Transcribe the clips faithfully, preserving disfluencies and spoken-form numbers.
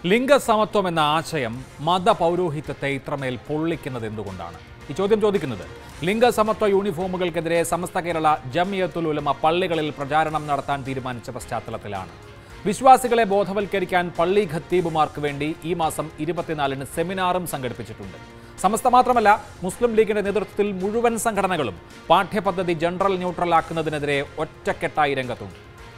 ലിംഗസമത്വം എന്ന ആശയം മതപൗരോഹിത്യത്തെ ഇത്രമേൽ പൊള്ളിക്കുന്നത് എന്തുകൊണ്ടാണ്? ഈ ചോദ്യം ചോദിക്കുന്നത് ലിംഗസമത്വ യൂണിഫോമുകൾക്കെതിരെ സമസ്ത കേരള ജംഇയ്യത്തുൽ ഉലമ പള്ളികളിൽ പ്രചാരണം നടത്താൻ തീരുമാനിച്ച പശ്ചാത്തലത്തിലാണ്. വിശ്വാസികളെ ബോധവൽക്കരിക്കാൻ പള്ളി ഖത്തീബുമാർക്ക് വേണ്ടി ഈ മാസം ഇരുപത്തിനാലിന് സെമിനാറും സംഘടിപ്പിച്ചിട്ടുണ്ട്. സമസ്ത മാത്രമല്ല, മുസ്ലിം ലീഗിന്റെ നേതൃത്വത്തിൽ മുഴുവൻ സംഘടനകളും പാഠ്യപദ്ധതി ജനറൽ ന്യൂട്രൽ ആക്കുന്നതിനെതിരെ ഒറ്റക്കെട്ടായി രംഗത്തുണ്ട്.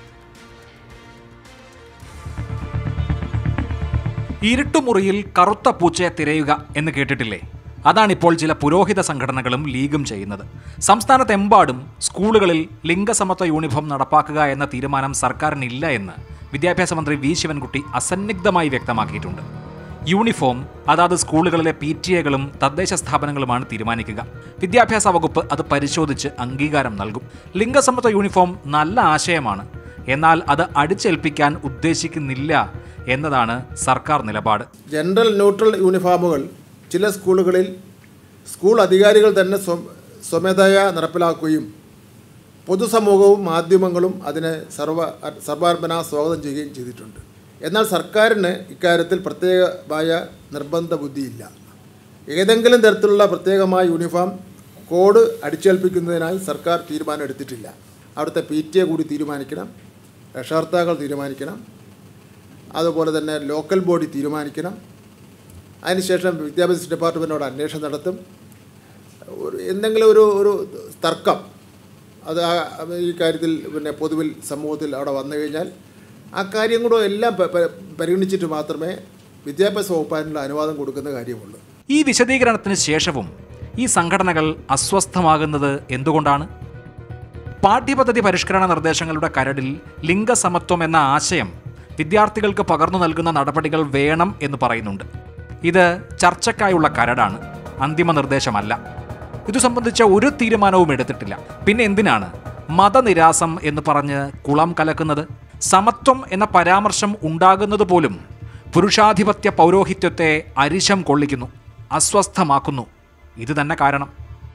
ഇരുട്ടുമുറിയിൽ കറുത്ത പൂച്ചയെ തിരയുക എന്ന് കേട്ടിട്ടില്ലേ? അതാണിപ്പോൾ ചില പുരോഹിത സംഘടനകളും ലീഗും ചെയ്യുന്നത്. സംസ്ഥാനത്തെമ്പാടും സ്കൂളുകളിൽ ലിംഗസമത്വ യൂണിഫോം നടപ്പാക്കുക എന്ന തീരുമാനം സർക്കാരിനില്ല എന്ന് വിദ്യാഭ്യാസ മന്ത്രി വി ശിവൻകുട്ടി അസന്നിഗ്ധമായി വ്യക്തമാക്കിയിട്ടുണ്ട്. യൂണിഫോം അതാത് സ്കൂളുകളിലെ പി ടി എകളും തദ്ദേശ സ്ഥാപനങ്ങളുമാണ് തീരുമാനിക്കുക. വിദ്യാഭ്യാസ വകുപ്പ് അത് പരിശോധിച്ച് അംഗീകാരം നൽകും. ലിംഗസമത്വ യൂണിഫോം നല്ല ആശയമാണ്, എന്നാൽ അത് അടിച്ചേൽപ്പിക്കാൻ ഉദ്ദേശിക്കുന്നില്ല എന്നതാണ് സർക്കാർ നിലപാട്. ജനറൽ ന്യൂട്രൽ യൂണിഫോമുകൾ ചില സ്കൂളുകളിൽ സ്കൂൾ അധികാരികൾ തന്നെ സ്വമേധയാ നടപ്പിലാക്കുകയും പൊതുസമൂഹവും മാധ്യമങ്ങളും അതിനെ സർവ സർവാത്മന സ്വാഗതം ചെയ്യുകയും ചെയ്തിട്ടുണ്ട്. എന്നാൽ സർക്കാരിന് ഇക്കാര്യത്തിൽ പ്രത്യേകമായ നിർബന്ധ ബുദ്ധിയില്ല. ഏതെങ്കിലും തരത്തിലുള്ള പ്രത്യേകമായ യൂണിഫോം കോഡ് അടിച്ചേൽപ്പിക്കുന്നതിനായി സർക്കാർ തീരുമാനം എടുത്തിട്ടില്ല. അവിടുത്തെ പി ടി എ കൂടി തീരുമാനിക്കണം, രക്ഷകർത്താക്കൾ തീരുമാനിക്കണം, അതുപോലെ തന്നെ ലോക്കൽ ബോഡി തീരുമാനിക്കണം. അതിനുശേഷം വിദ്യാഭ്യാസ ഡിപ്പാർട്ട്മെൻറ്റോട് അന്വേഷണം നടത്തും. എന്തെങ്കിലും ഒരു ഒരു തർക്കം അത് ഈ കാര്യത്തിൽ പിന്നെ പൊതുവിൽ സമൂഹത്തിൽ അവിടെ വന്നു കഴിഞ്ഞാൽ ആ കാര്യം കൂടെ എല്ലാം പരിഗണിച്ചിട്ട് മാത്രമേ വിദ്യാഭ്യാസ വകുപ്പിനുള്ള അനുവാദം കൊടുക്കുന്ന കാര്യമുള്ളൂ. ഈ വിശദീകരണത്തിന് ശേഷവും ഈ സംഘടനകൾ അസ്വസ്ഥമാകുന്നത് എന്തുകൊണ്ടാണ്? പാഠ്യപദ്ധതി പരിഷ്കരണ നിർദ്ദേശങ്ങളുടെ കരടിൽ ലിംഗസമത്വം എന്ന ആശയം വിദ്യാർത്ഥികൾക്ക് പകർന്നു നൽകുന്ന നടപടികൾ വേണം എന്ന് പറയുന്നുണ്ട്. ഇത് ചർച്ചയ്ക്കായുള്ള കരടാണ്, അന്തിമ നിർദ്ദേശമല്ല. ഇതു സംബന്ധിച്ച ഒരു തീരുമാനവും എടുത്തിട്ടില്ല. പിന്നെ എന്തിനാണ് മതനിരാസം എന്ന് പറഞ്ഞ് കുളം കലക്കുന്നത്? സമത്വം എന്ന പരാമർശം ഉണ്ടാകുന്നത് പോലും പുരുഷാധിപത്യ പൗരോഹിത്യത്തെ അരിശം കൊള്ളിക്കുന്നു, അസ്വസ്ഥമാക്കുന്നു. ഇത് തന്നെ കാരണം.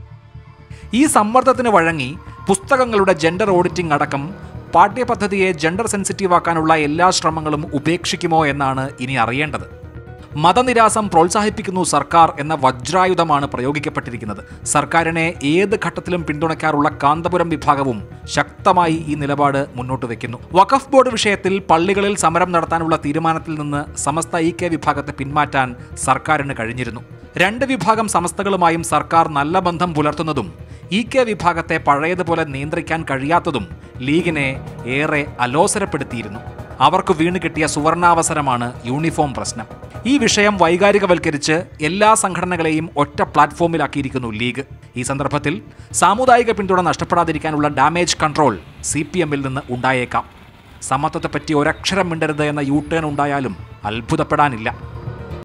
ഈ സമ്മർദ്ദത്തിന് വഴങ്ങി പുസ്തകങ്ങളുടെ ജെൻഡർ ഓഡിറ്റിംഗ് അടക്കം പാഠ്യപദ്ധതിയെ ജെൻഡർ സെൻസിറ്റീവാക്കാനുള്ള എല്ലാ ശ്രമങ്ങളും ഉപേക്ഷിക്കുമോ എന്നാണ് ഇനി അറിയേണ്ടത്. മതനിരാസം പ്രോത്സാഹിപ്പിക്കുന്നു സർക്കാർ എന്ന വജ്രായുധമാണ് പ്രയോഗിക്കപ്പെട്ടിരിക്കുന്നത്. സർക്കാരിനെ ഏത് ഘട്ടത്തിലും പിന്തുണയ്ക്കാറുള്ള കാന്തപുരം വിഭാഗവും ശക്തമായി ഈ നിലപാട് മുന്നോട്ട് വയ്ക്കുന്നു. വഖഫ് ബോർഡ് വിഷയത്തിൽ പള്ളികളിൽ സമരം നടത്താനുള്ള തീരുമാനത്തിൽ നിന്ന് സമസ്ത ഇ കെ വിഭാഗത്തെ പിന്മാറ്റാൻ സർക്കാരിന് കഴിഞ്ഞിരുന്നു. രണ്ട് വിഭാഗം സമസ്തകളുമായും സർക്കാർ നല്ല ബന്ധം പുലർത്തുന്നതും ഇ കെ വിഭാഗത്തെ പഴയതുപോലെ നിയന്ത്രിക്കാൻ കഴിയാത്തതും ലീഗിനെ ഏറെ അലോസരപ്പെടുത്തിയിരുന്നു. അവർക്ക് വീണ് കിട്ടിയ സുവർണാവസരമാണ് യൂണിഫോം പ്രശ്നം. ഈ വിഷയം വൈകാരികവൽക്കരിച്ച് എല്ലാ സംഘടനകളെയും ഒറ്റ പ്ലാറ്റ്ഫോമിലാക്കിയിരിക്കുന്നു ലീഗ്. ഈ സന്ദർഭത്തിൽ സാമുദായിക പിന്തുണ നഷ്ടപ്പെടാതിരിക്കാനുള്ള ഡാമേജ് കൺട്രോൾ സി പി എമ്മിൽ നിന്ന് ഉണ്ടായേക്കാം. സമത്വത്തെപ്പറ്റി ഒരക്ഷരം മിണ്ടരുത് എന്ന യു ടേൺ ഉണ്ടായാലും അത്ഭുതപ്പെടാനില്ല.